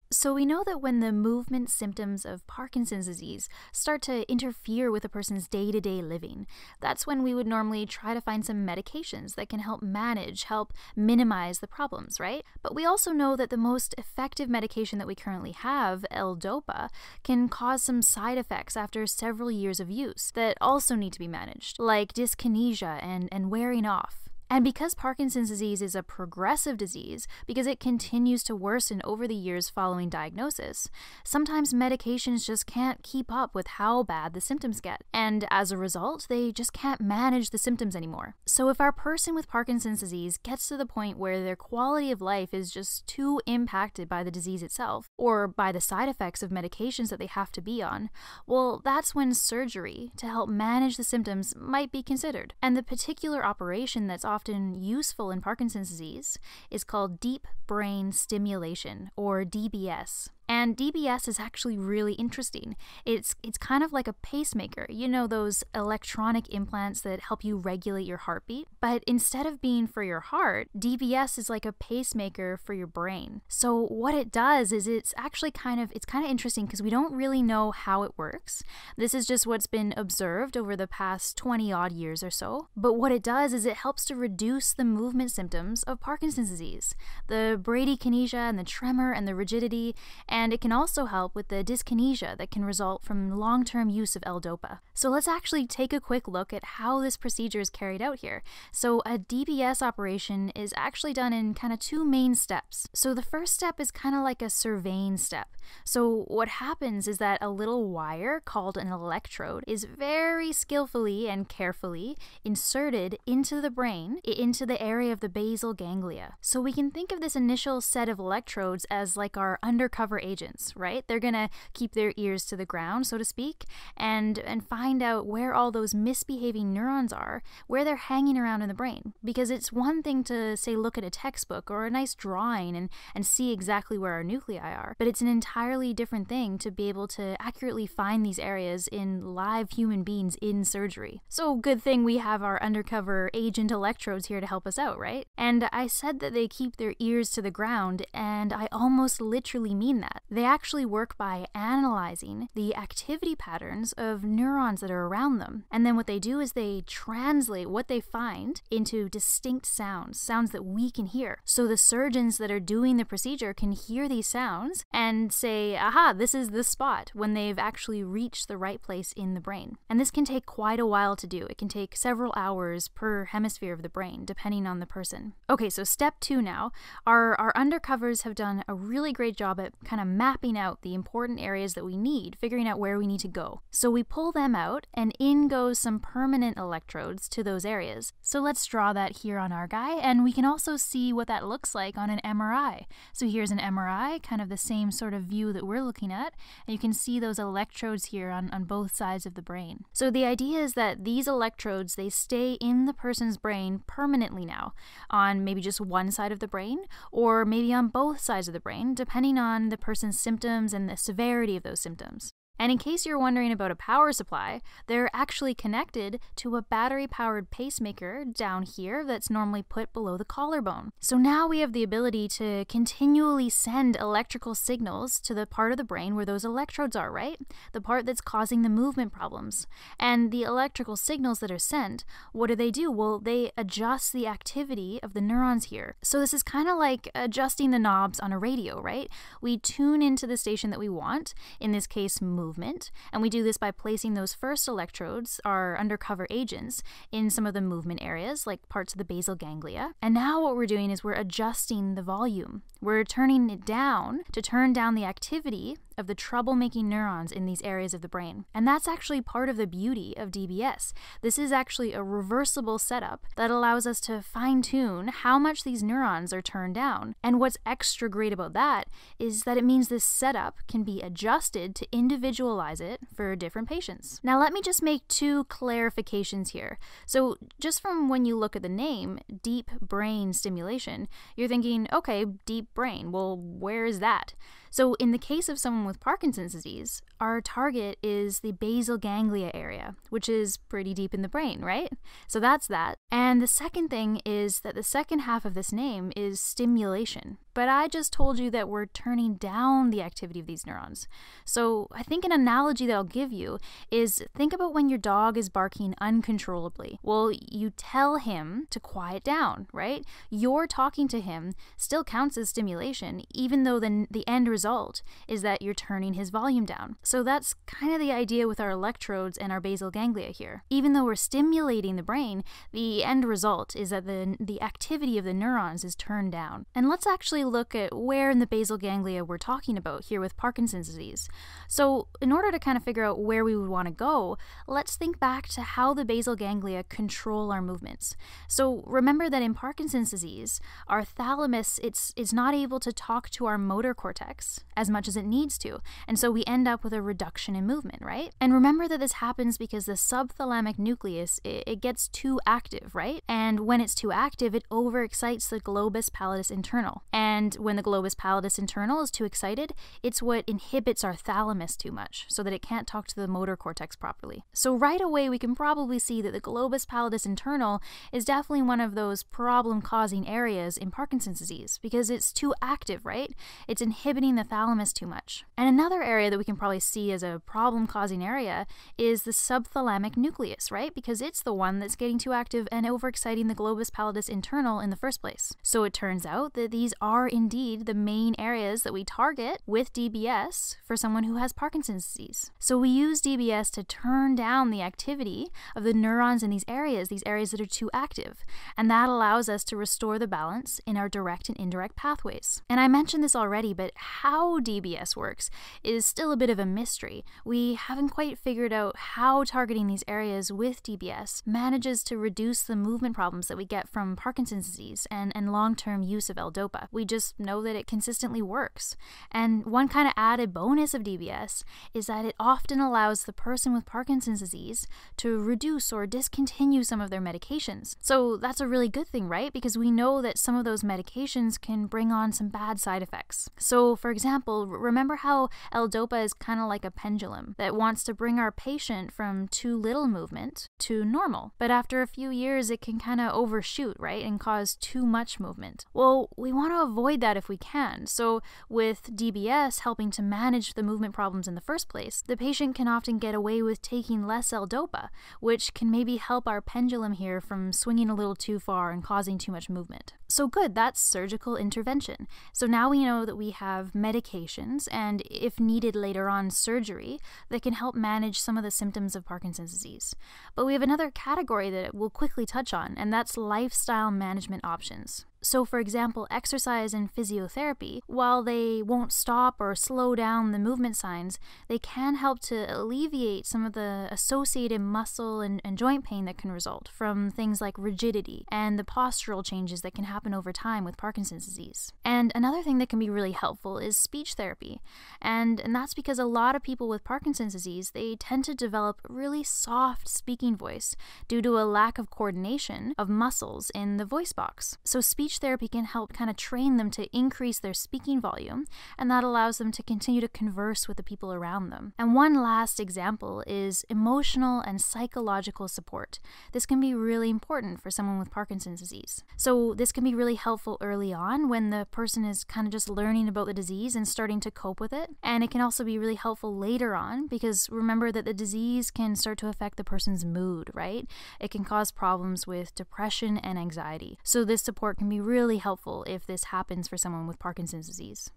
So we know that when the movement symptoms of Parkinson's disease start to interfere with a person's day-to-day living, that's when we would normally try to find some medications that can help minimize the problems, right? But we also know that the most effective medication that we currently have, L-DOPA, can cause some side effects after several years of use that also need to be managed, like dyskinesia and wearing off. And because Parkinson's disease is a progressive disease, because it continues to worsen over the years following diagnosis, sometimes medications just can't keep up with how bad the symptoms get. And as a result, they just can't manage the symptoms anymore. So if our person with Parkinson's disease gets to the point where their quality of life is just too impacted by the disease itself, or by the side effects of medications that they have to be on, well, that's when surgery to help manage the symptoms might be considered. And the particular operation that's often useful in Parkinson's disease is called deep brain stimulation, or DBS. And DBS is actually really interesting. It's kind of like a pacemaker, you know, those electronic implants that help you regulate your heartbeat. But instead of being for your heart, DBS is like a pacemaker for your brain. So what it does is it's kind of interesting because we don't really know how it works. This is just what's been observed over the past 20 odd years or so. But what it does is it helps to reduce the movement symptoms of Parkinson's disease, the bradykinesia and the tremor and the rigidity, and it can also help with the dyskinesia that can result from long-term use of L-DOPA. So let's actually take a quick look at how this procedure is carried out here. So a DBS operation is actually done in kind of two main steps. So the first step is kind of like a surveying step. So what happens is that a little wire called an electrode is very skillfully and carefully inserted into the brain, into the area of the basal ganglia. So we can think of this initial set of electrodes as like our undercover agents, right? They're gonna keep their ears to the ground, so to speak, and find out where all those misbehaving neurons are, where they're hanging around in the brain. Because it's one thing to, say, look at a textbook or a nice drawing and see exactly where our nuclei are, but it's an entirely different thing to be able to accurately find these areas in live human beings in surgery. So good thing we have our undercover agent electrodes here to help us out, right? And I said that they keep their ears to the ground, and I almost literally mean that. They actually work by analyzing the activity patterns of neurons that are around them. And then what they do is they translate what they find into distinct sounds that we can hear. So the surgeons that are doing the procedure can hear these sounds and say, aha, this is the spot, when they've actually reached the right place in the brain. And this can take quite a while to do. It can take several hours per hemisphere of the brain, depending on the person. Okay, so step 2 now. Our undercovers have done a really great job at kind of mapping out the important areas that we need, figuring out where we need to go. So we pull them out, and in goes some permanent electrodes to those areas. So let's draw that here on our guy, and we can also see what that looks like on an MRI. So here's an MRI, kind of the same sort of view that we're looking at, and you can see those electrodes here on both sides of the brain. So the idea is that these electrodes, they stay in the person's brain permanently now, on maybe just one side of the brain, or maybe on both sides of the brain, depending on the person's symptoms and the severity of those symptoms. And in case you're wondering about a power supply, they're actually connected to a battery-powered pacemaker down here that's normally put below the collarbone. So now we have the ability to continually send electrical signals to the part of the brain where those electrodes are, right? The part that's causing the movement problems. And the electrical signals that are sent, what do? Well, they adjust the activity of the neurons here. So this is kind of like adjusting the knobs on a radio, right? We tune into the station that we want, in this case, movement, and we do this by placing those first electrodes, our undercover agents, in some of the movement areas, like parts of the basal ganglia. And now what we're doing is we're adjusting the volume. We're turning it down to turn down the activity of the troublemaking neurons in these areas of the brain. And that's actually part of the beauty of DBS. This is actually a reversible setup that allows us to fine-tune how much these neurons are turned down. And what's extra great about that is that it means this setup can be adjusted to individualize it for different patients. Now let me just make 2 clarifications here. So just from when you look at the name, deep brain stimulation, you're thinking, okay, deep brain, well, where is that? So in the case of someone with Parkinson's disease, our target is the basal ganglia area, which is pretty deep in the brain, right? So that's that. And the second thing is that the second half of this name is stimulation. But I just told you that we're turning down the activity of these neurons. So I think an analogy that I'll give you is, think about when your dog is barking uncontrollably. Well, you tell him to quiet down, right? Your talking to him still counts as stimulation, even though the end result is that you're turning his volume down. So that's kind of the idea with our electrodes and our basal ganglia here. Even though we're stimulating the brain, the end result is that the activity of the neurons is turned down. And let's actually look at where in the basal ganglia we're talking about here with Parkinson's disease. So in order to kind of figure out where we would want to go, let's think back to how the basal ganglia control our movements. So remember that in Parkinson's disease, our thalamus, it's not able to talk to our motor cortex as much as it needs to, and so we end up with a reduction in movement, right? And remember that this happens because the subthalamic nucleus, it gets too active, right? And when it's too active, it overexcites the globus pallidus internal. And when the globus pallidus internal is too excited, it's what inhibits our thalamus too much, so that it can't talk to the motor cortex properly. So right away, we can probably see that the globus pallidus internal is definitely one of those problem-causing areas in Parkinson's disease, because it's too active, right? It's inhibiting the thalamus too much. And another area that we can probably see as a problem-causing area is the subthalamic nucleus, right? Because it's the one that's getting too active and overexciting the globus pallidus internal in the first place. So it turns out that these are indeed the main areas that we target with DBS for someone who has Parkinson's disease. So we use DBS to turn down the activity of the neurons in these areas that are too active, and that allows us to restore the balance in our direct and indirect pathways. And I mentioned this already, but how DBS works is still a bit of a mystery. We haven't quite figured out how targeting these areas with DBS manages to reduce the movement problems that we get from Parkinson's disease and long-term use of L-DOPA. We just know that it consistently works. And one kind of added bonus of DBS is that it often allows the person with Parkinson's disease to reduce or discontinue some of their medications. So that's a really good thing, right? Because we know that some of those medications can bring on some bad side effects. So for example, remember how L-DOPA is kind of like a pendulum that wants to bring our patient from too little movement to normal. But after a few years, it can kind of overshoot, right? And cause too much movement. Well, we want to avoid that if we can. So with DBS helping to manage the movement problems in the first place, the patient can often get away with taking less L-DOPA, which can maybe help our pendulum here from swinging a little too far and causing too much movement. So good, that's surgical intervention. So now we know that we have medications and, if needed later on, surgery that can help manage some of the symptoms of Parkinson's disease. But we have another category that we'll quickly touch on, and that's lifestyle management options. So for example, exercise and physiotherapy, while they won't stop or slow down the movement signs, they can help to alleviate some of the associated muscle and joint pain that can result from things like rigidity and the postural changes that can happen over time with Parkinson's disease. And another thing that can be really helpful is speech therapy. And that's because a lot of people with Parkinson's disease, they tend to develop really soft speaking voice due to a lack of coordination of muscles in the voice box. So speech therapy can help kind of train them to increase their speaking volume, and that allows them to continue to converse with the people around them. And one last example is emotional and psychological support. This can be really important for someone with Parkinson's disease. So this can be really helpful early on when the person is kind of just learning about the disease and starting to cope with it. And it can also be really helpful later on, because remember that the disease can start to affect the person's mood, right? It can cause problems with depression and anxiety. So this support can be really helpful if this happens for someone with Parkinson's disease.